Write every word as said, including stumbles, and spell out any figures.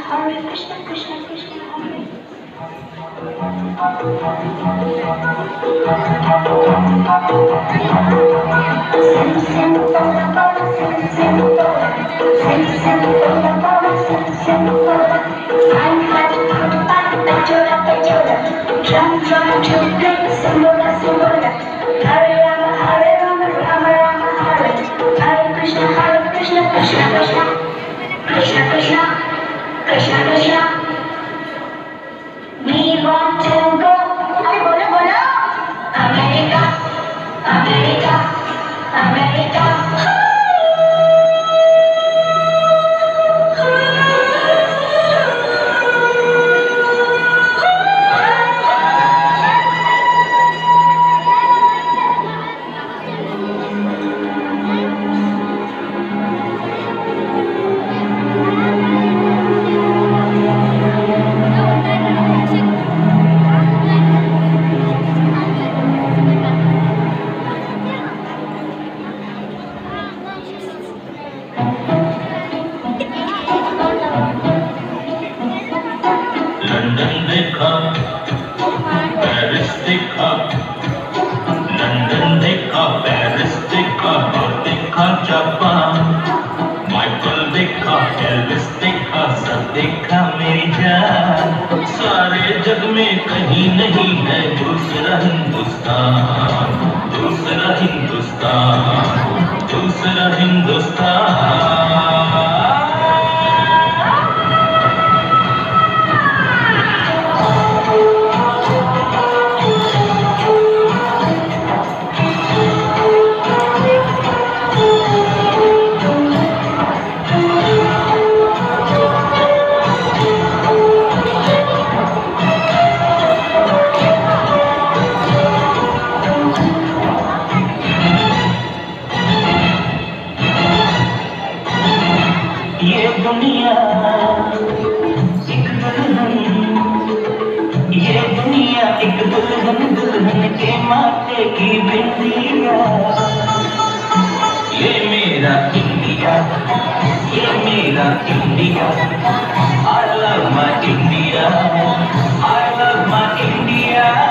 Hare Krishna, Krishna Krishna, Hare. Sim sim bola bola, sim sim bola, sim sim bola bola, sim sim bola. I'm hot, hot, hot, pechola, pechola. Drum drum to beat, simbola, simbola. Hare Rama, Hare Rama, Rama Rama, Hare. Hare Krishna, Hare Krishna, Krishna Krishna, Krishna Krishna, Krishna Krishna. We want to go. Hey, bolo bolo. America, America, America. London देखा, Paris देखा, London देखा, Paris देखा और देखा Japan. Michael देखा, Elvis देखा, सब देखा मेरी जान। सारे जग में कहीं नहीं है दूसरा हिंदुस्तान, दूसरा हिंदुस्तान, दूसरा हिंदुस्तान। ये दुनिया एक दुल्हन, ये दुनिया एक दुल्हन, दुल्हन के माथे की बिंदिया। ये मेरा इंडिया, ये मेरा India. I love my India, I love my India।